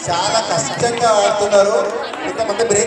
చాలా కష్టంగా ఆడుతున్నారు. కొంతమంది బ్రేక్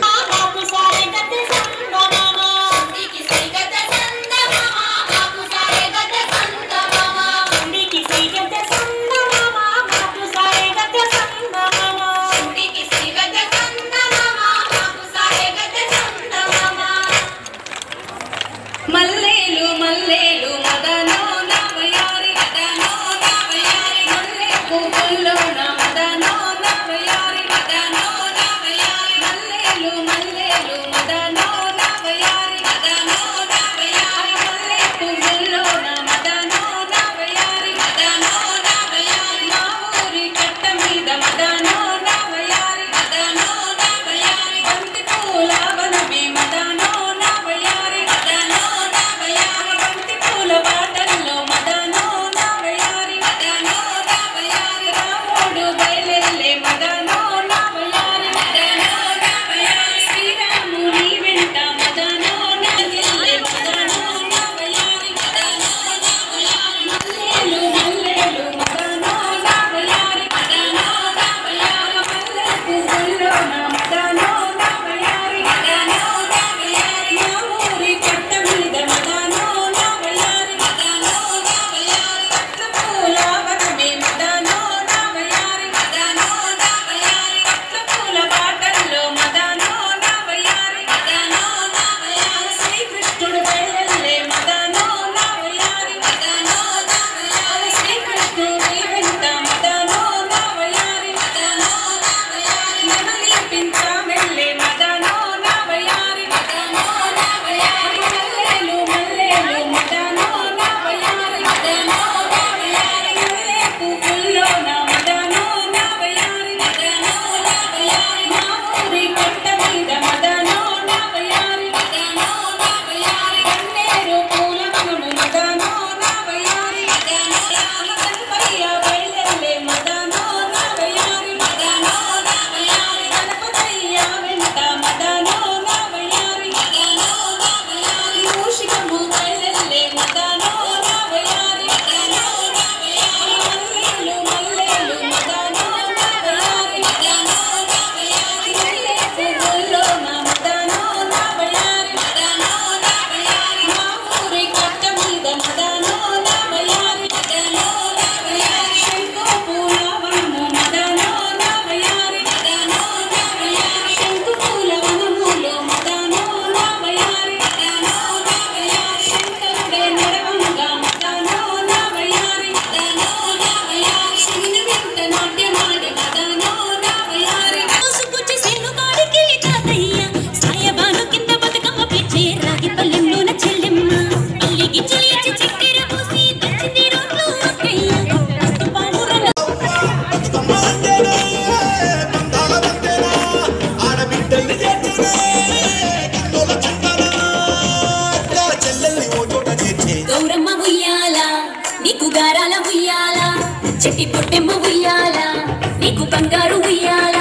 చెట్టి పొట్టెమ్మ ఉయ్యాల నీకు బంగారు ఉయ్యాల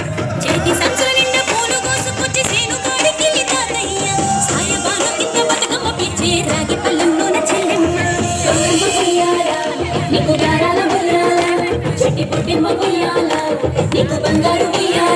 చేతి సంచుల నిండా పూలు కోసుకొచ్చి సేను కాడికి తాతయ్య సాయబాను కింద బతుకమ్మ పిచ్చే రాగి పల్లెంలోన చెల్లెమ్మ ఉయ్యాల నీకు గారాల ఉయ్యాల చెట్టి పొట్టెమ్మ ఉయ్యాల నీకు బంగారు ఉయ్యాల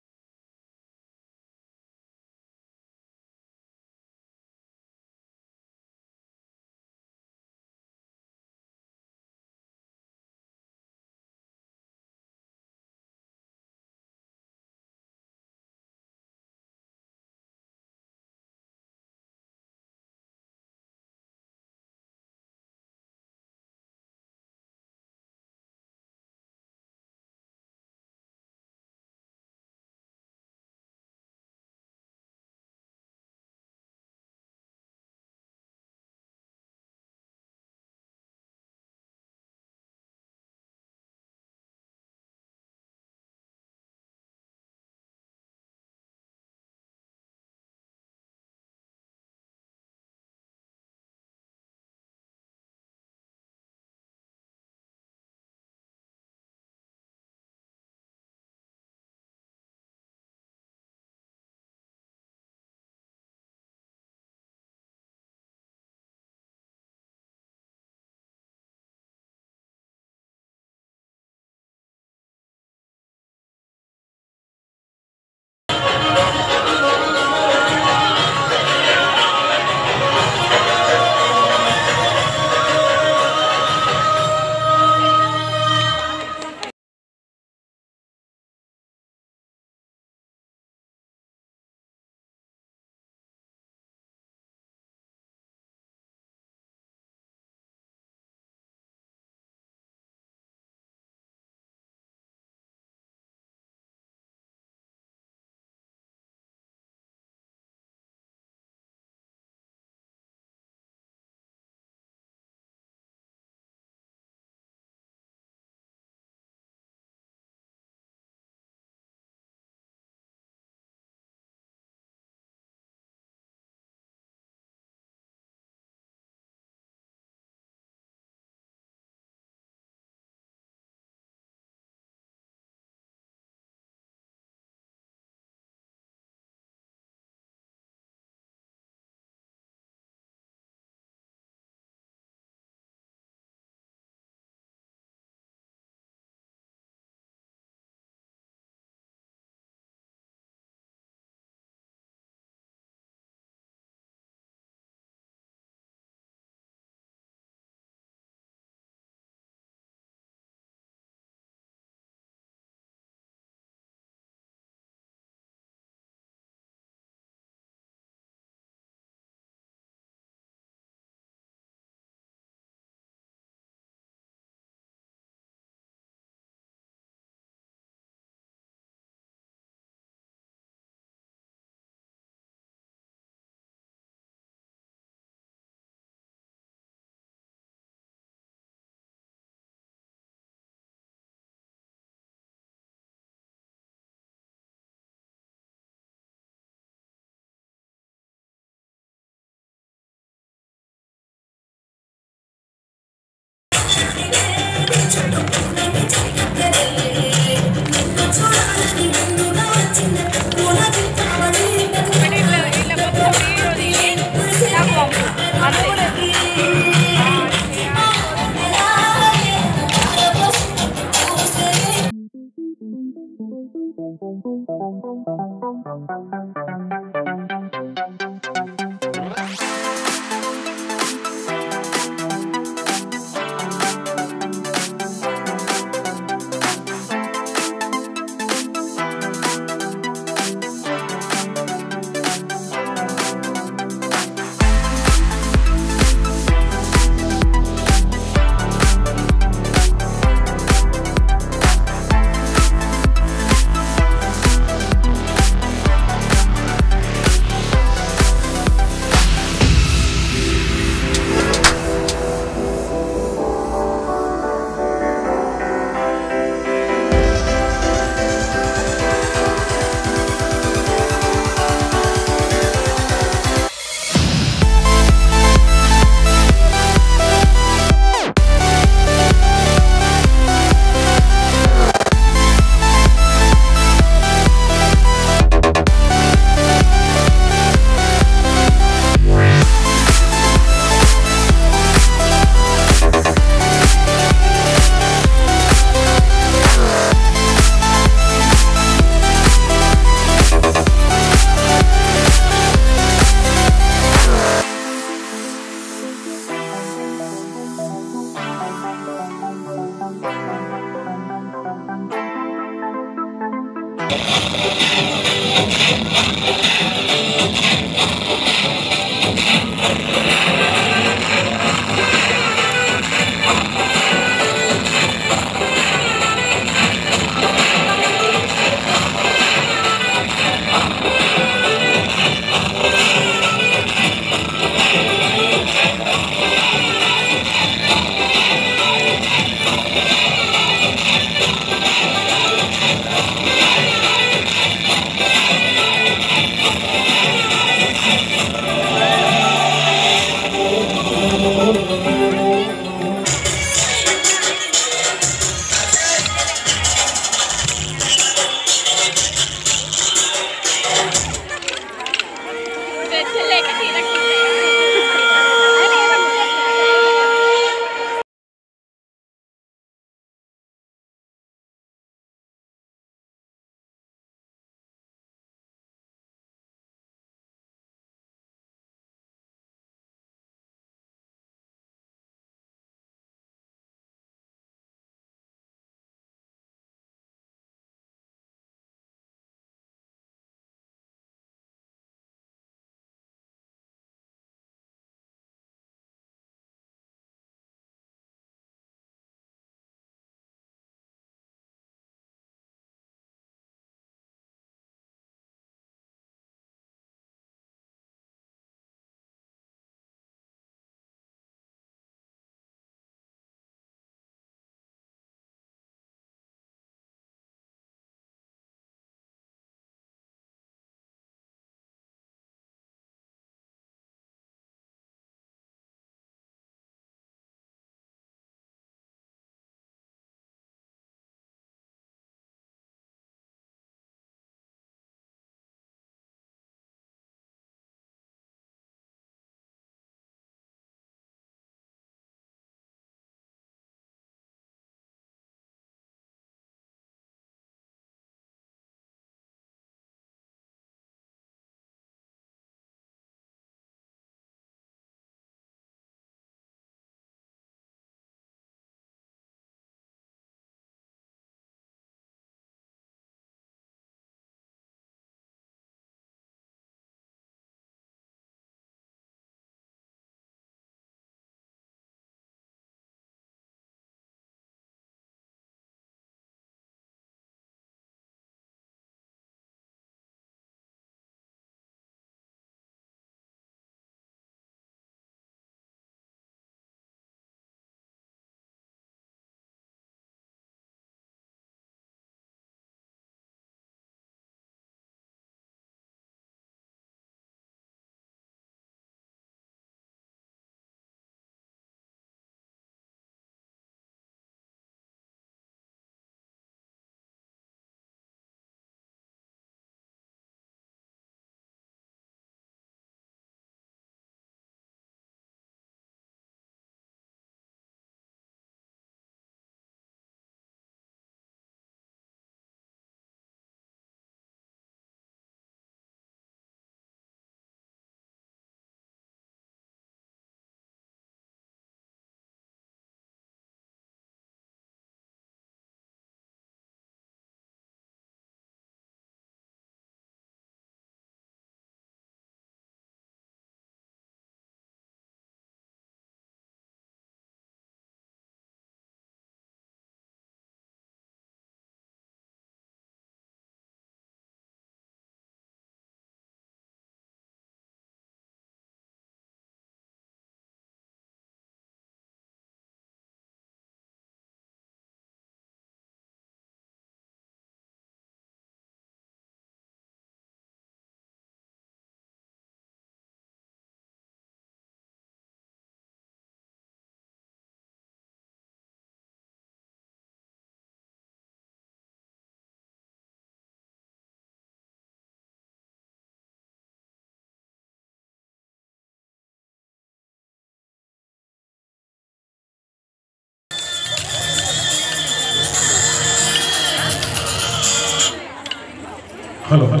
हेलो हेलो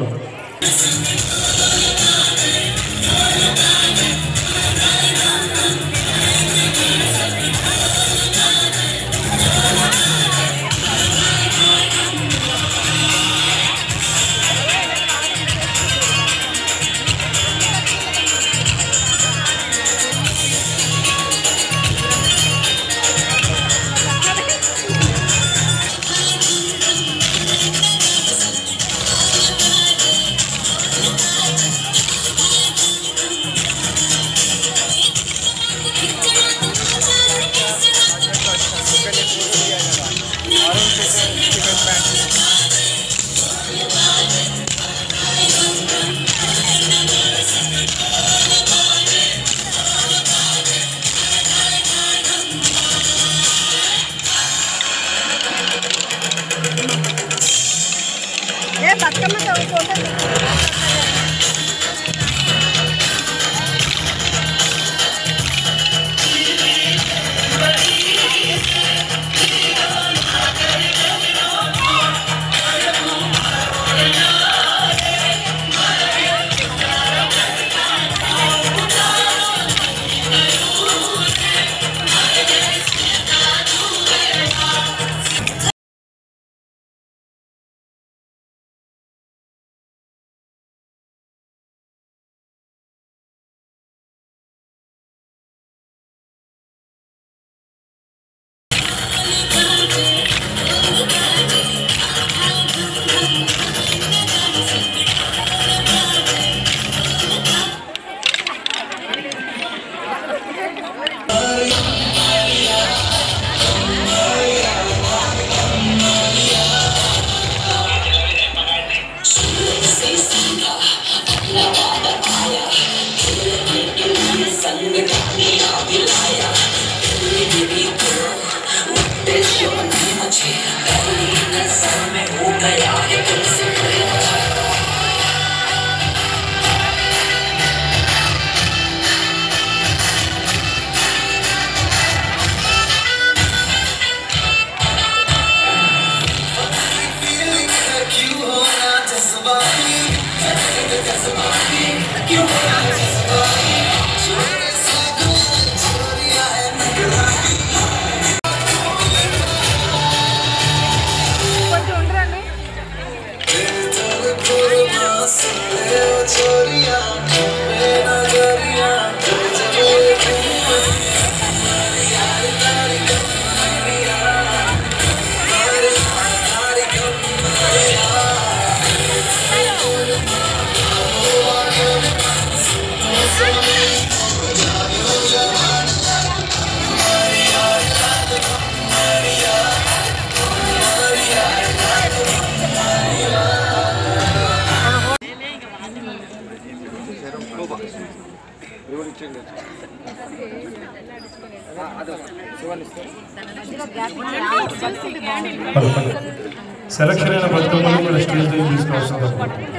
సెలక్షన్ అయిన బతుకమ్మలు కూడా స్టేజ్ మీద తీసుకొస్తారు.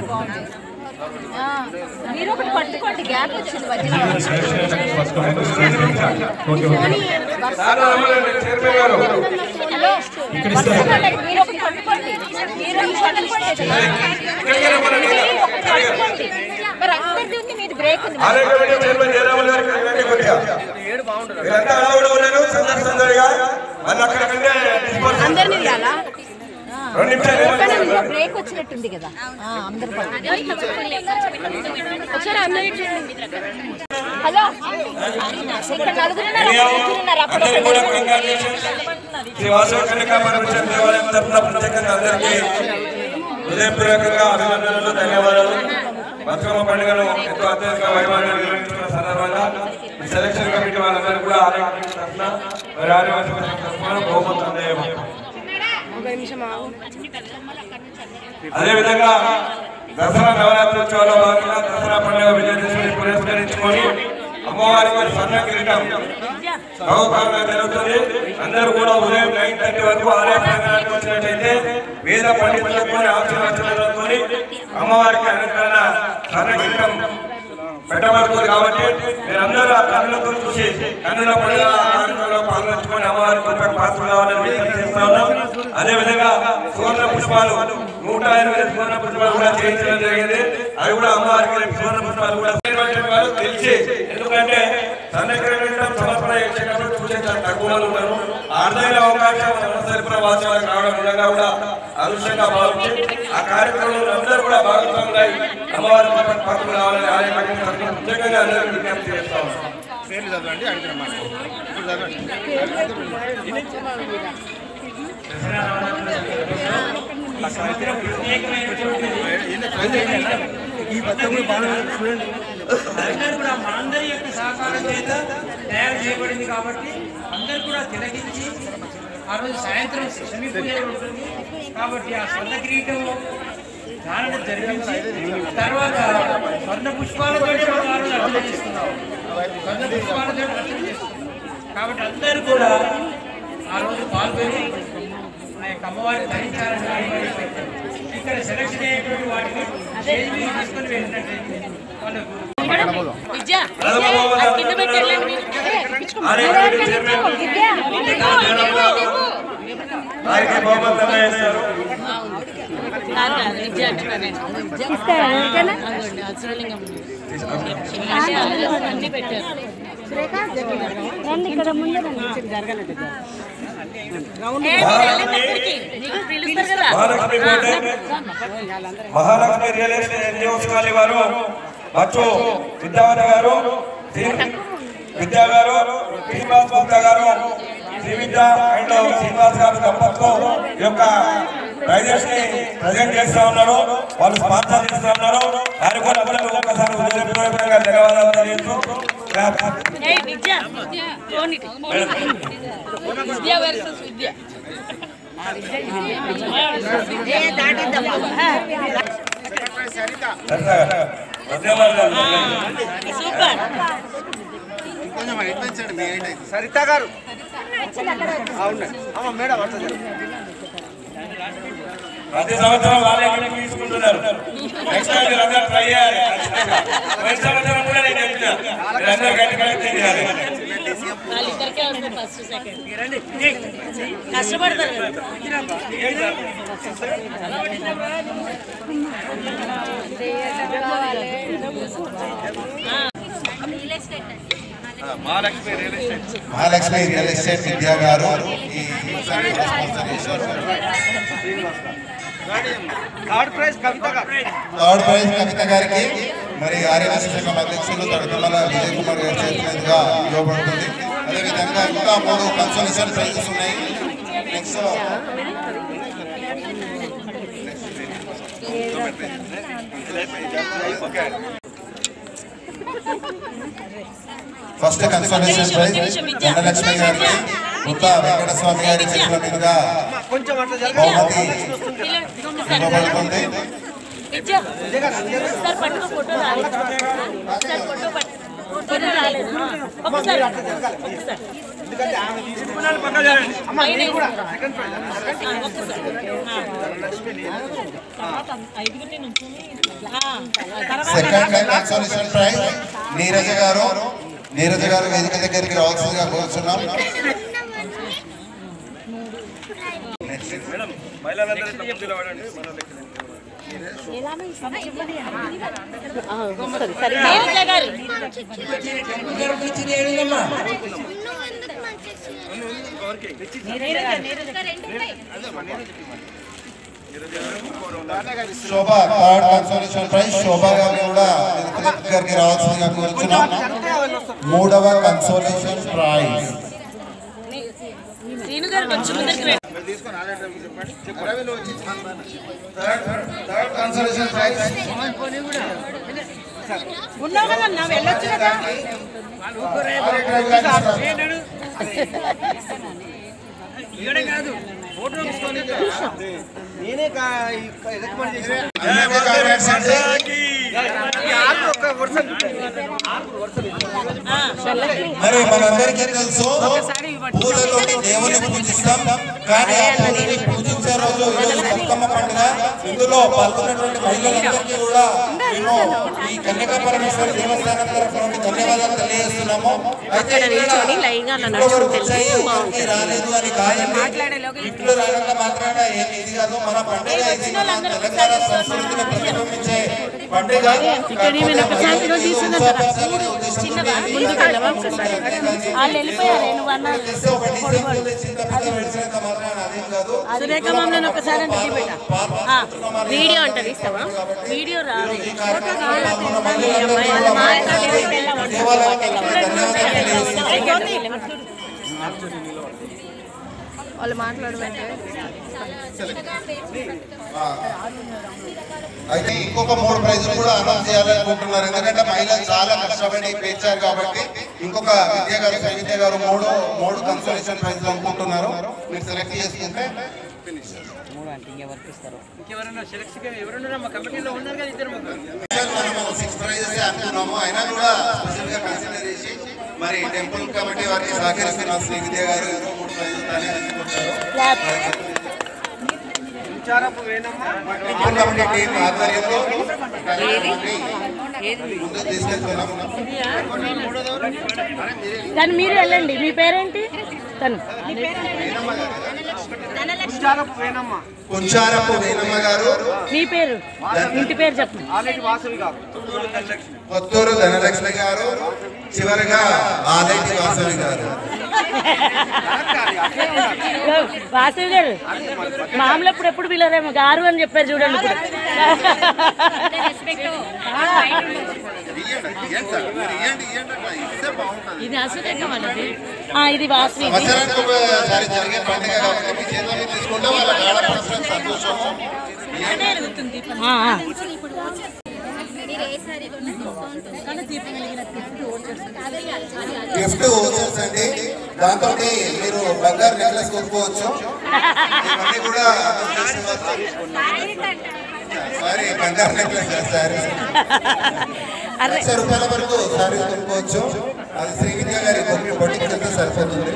మీరు ఒకటి పట్టుకోండి, గ్యాప్ వచ్చింది మీరు బ్రేక్ ఉంది. అందరినీ తీయాలా? బ్రేక్ వచ్చినట్టుంది కదా అందరు. హలో, ఇక్కడ నలుగురున్నారు. హృదయపూర్వకంగా అభినందనలు, ధన్యవాదాలు. బతుకమ్మ పండుగను ఎంతో అత్యంత వైభవంగా నిర్వహించుకున్న సందర్భంగా ఈ సెలక్షన్ కమిటీ వాళ్ళందరూ కూడా అదేవిధంగా దసరా నవరాత్రోత్సవాల్లో భాగంగా దసరా పండుగ విజయదశమిని పురస్కరించుకొని అమ్మవారికి స్వర్ణ కిరీటం బహుకారంగా జరుగుతుంది. అందరూ కూడా ఉదయం 9:30 వరకు ఆలయ ప్రాంగణానికి వచ్చినట్లయితే వేద పండితులతో ఆశీర్వచనాలతో అమ్మవారికి అలంకరణ స్వర్ణ కిరీటం పెట్టబడుతుంది. కాబట్టి మీరందరూ ఆ కన్నులతో చూసి కన్నుల పండుగ కార్యక్రమంలో పాల్గొంచుకొని అమ్మవారికి పాత్ర కావాలని విజ్ఞప్తి చేస్తా ఉన్నాం. అదేవిధంగా సువర్ణ పుష్పాలు 108 సువర్ణ పుష్పాలు కూడా చేయించడం జరిగింది. అవి కూడా అమ్మవారికి సువర్ణ పుష్పాలు కూడా తెలిసి, ఎందుకంటే సన్నకరించడం సమర్పణ చేసేటప్పుడు చూసే చాలా తక్కువ మంది ఉన్నారు. అర్థమైన అవకాశం సరిపడ వాస్తవాలకు రావడం విధంగా కూడా అదృష్టంగా భావించి ఆ కార్యక్రమంలో అందరూ కూడా భాగస్వాములై అమ్మవారి పాత్రలు కావాలని ఆలయ ప్రత్యేకంగా అందరికీ విజ్ఞప్తి చేస్తా ఉన్నాం. అందరూ కూడా మనందరి యొక్క సహకారం చేత తయారు చేయబడింది కాబట్టి అందరూ కూడా తిలకించి ఆ రోజు సాయంత్రం శమి పూజ ఉంటుంది కాబట్టి ఆ స్వర్ణ కిరీటం ధారణ జరిపించి తర్వాత స్వర్ణ పుష్పాలతో మనం ఆ రోజు అర్చన చేసుకున్నాం. స్వర్ణ పుష్పాలతో అర్చన చేసుకున్నాం కాబట్టి అందరూ కూడా ఆ రోజు పాల్గొని ఆ యొక్క అమ్మవారిని ధరించాలని ఇక్కడ సెలక్షన్ అయ్యేటువంటి స్టేజ్ మీద తీసుకొని వెళ్ళినట్టయితే వాళ్ళకు ఇక్కడ ముందు జరగలేదు Mahalakshmi real estate NGOs colony వారు బచ్చు విద్యావతి గారు విద్యా గారు శ్రీనివాస్ గుప్తా గారు శ్రీ విద్య అండ్ శ్రీనివాస్ గారు దంపతులు ఈ యొక్క ప్రైజెస్ ని ప్రజెంట్ చేస్తా ఉన్నారు. వాళ్ళు స్పాన్సర్ చేస్తా ఉన్నారు. వారికి కూడా అందరూ ఒక్కసారి హృదయపూర్వకంగా ధన్యవాదాలు తెలియజేస్తూ సరిత గారు మేడం ప్రతి సంవత్సరం వాళ్ళే తీసుకుంటున్నారు. నెక్స్ట్ టైం మీరు అందరూ ట్రై చేయాలి. నెక్స్ట్ సంవత్సరం కూడా నేను చెప్తున్నా మీరందరూ గట్టిగా చేయాలి. మహాలక్ష్మి రియల్ ఎస్టేట్ విద్యా గారు ఈ థర్డ్ ప్రైజ్ కవిత గారికి మరి ఆర్యవైశ్య సంఘం అధ్యక్షులు తడకమల విజయ్ కుమార్ గారి చేతి మీదుగా ఇవ్వబడుతుంది. అదేవిధంగా ఇంకా 3 కన్సోలేషన్ ప్రైజెస్ ఉన్నాయి. Next first consolation prize Dhanalakshmi గారికి ఉత్తా వెంకటస్వామి గారి చేతుల మీదుగా బహుమతి ఇవ్వబడుతుంది. సెకండ్ కన్సోలేషన్ ప్రైజ్ నీరజ గారు వేదిక దగ్గరికి రావాల్సిందిగా కోరుతున్నాం. Shobha third consolation prize Shobha గారు కూడా దగ్గరికి రావాల్సిందిగా కోరుతున్నాం. 3వ consolation prize third consolation prize నేనే రికమెండ్ చేశాను. మరి మనందరికీ తెలుసు పూలతోటి దేవుని పూజిస్తాం. కానీ ఆ పూలని పూజించే రోజు ఈరోజు బతుకమ్మ పండుగ. ఇందులో పాల్గొన్నటువంటి మహిళలందరికీ కూడా మేము ఈ కన్యకా పరమేశ్వరి దేవస్థానం తరఫు నుండి ధన్యవాదాలు తెలియజేస్తున్నాము. అయితే రాలేదు అని కాదండి, ఇంట్లో రానంత మాత్రాన ఏమి ఇది కాదు. మన పండుగ ఇది తెలంగాణ సంస్కృతిని ప్రతిబింబించే పండుగ. వీడియో అంటే ఇస్తావా? వీడియో రాదు. వాళ్ళు మాట్లాడమంటే అయితే ఇంకొక 3 ప్రైజులు కూడా అనౌన్స్ చేయాలనుకుంటున్నారు. ఎందుకంటే మహిళలు చాలా కష్టపడి పేర్చారు కాబట్టి ఇంకొక విద్య గారు 3 కన్సోలేషన్ ప్రైజులు అనుకుంటున్నారు. మీరు సెలెక్ట్ చేసుకుంటే ఇంకెవరన్నా సెలెక్ట్ ఎవరున్నారా మా కమిటీలో ఉన్నారు కదా ఇద్దరు ముగ్గురు. మనం 6 ప్రైజెస్ అనుకున్నాము. అయినా కూడా స్పెషల్ గా కన్సిడర్ చేసి మరి టెంపుల్ కమిటీ వారికి సహకరిస్తున్న శ్రీ విద్య గారు 3 ప్రైజులు తీసుకొచ్చారు. కుంచారపు వేణమ్మ కమిటీ టీం ఆధ్వర్యంలో ముందుకు తీసుకెళ్తున్నాం. కానీ మీరు వెళ్ళండి. మీ పేరేంటి? తను కుంచారపు వేణమ్మ. కుంచారపు వేణమ్మ గారు. మీ పేరు, ఇంటి పేరు చెప్పండి. ఆలేటి వాసవి గారు. కొత్తూరు ధనలక్ష్మి గారు. చివరిగా ఆలేటి వాసవి గారు. వాసవి గారు మామూలు ఎప్పుడు పిల్లరేమో గారు అని చెప్పారు చూడండి. ఇది అసలు ఇది వాసవి. సంవత్సరానికి ఒకసారి జరిగే పండుగ కాబట్టి మీ చేతుల మీద తీసుకుంటే వాళ్ళ ఆడపడుతున్న సంతోషము. గిఫ్ట్ ఓచర్స్ అండి. దాంతో మీరు బంగారు నెక్లెస్ కొనుక్కోవచ్చు. ఇవన్నీ కూడా సారీ బంగారు నెక్లెస్ సారీ ₹1,00,000 వరకు సారీ కొనుక్కోవచ్చు. అది శ్రీ విద్య గారి బొట్టికి వెళ్తే సరిపోతుంది.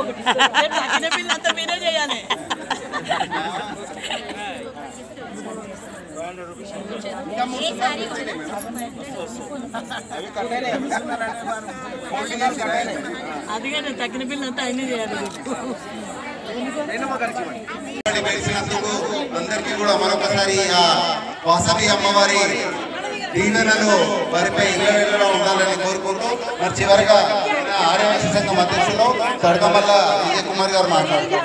అదిగానే తగ్గిన బిల్లు అంతా అన్ని చేయాలి. వెలిసినందుకు అందరికీ కూడా మరొకసారి ఆ వాసవి అమ్మవారి దీవెనలు వారిపై ఇళ్ళలో ఉండాలని కోరుకుంటూ మరి చివరిగా ఆర్యవైశ్య సంఘం అధ్యక్షులు తడకమల్ల విజయ్ కుమార్ గారు మాట్లాడుతారు.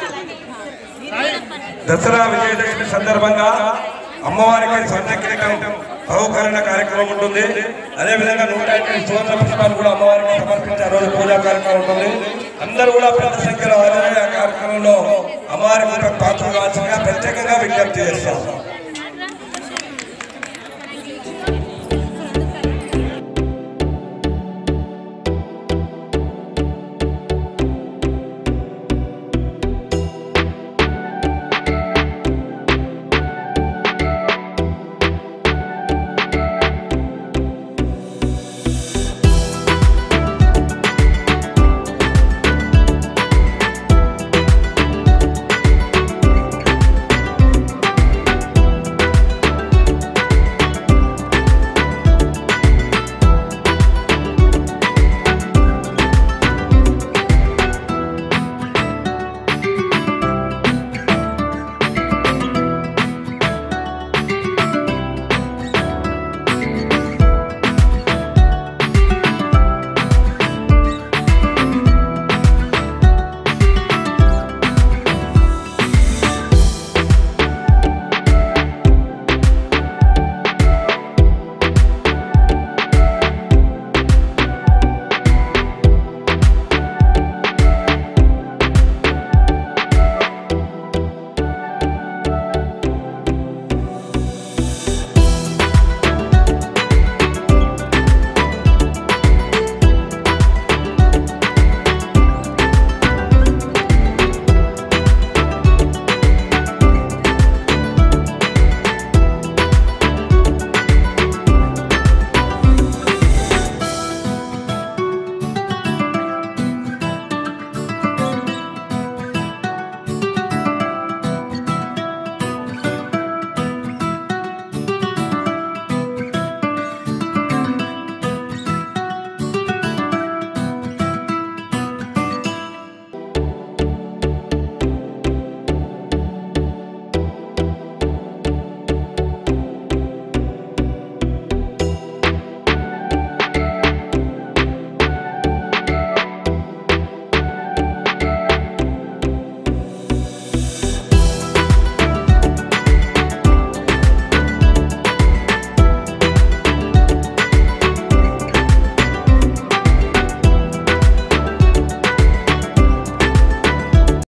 దసరా విజయదశమి సందర్భంగా అమ్మవారికి స్వర్ణ కిరీటం బహుకరణ కార్యక్రమం ఉంటుంది. అదేవిధంగా 150 సువర్ణ పుష్పాలు కూడా అమ్మవారికి సమర్పించే రోజు పూజా కార్యక్రమం ఉంటుంది. అందరూ కూడా పెద్ద సంఖ్యలో హాజరై ఆ కార్యక్రమంలో అమ్మవారికి పాత్ర కావాల్సిందిగా ప్రత్యేకంగా విజ్ఞప్తి చేస్తాం.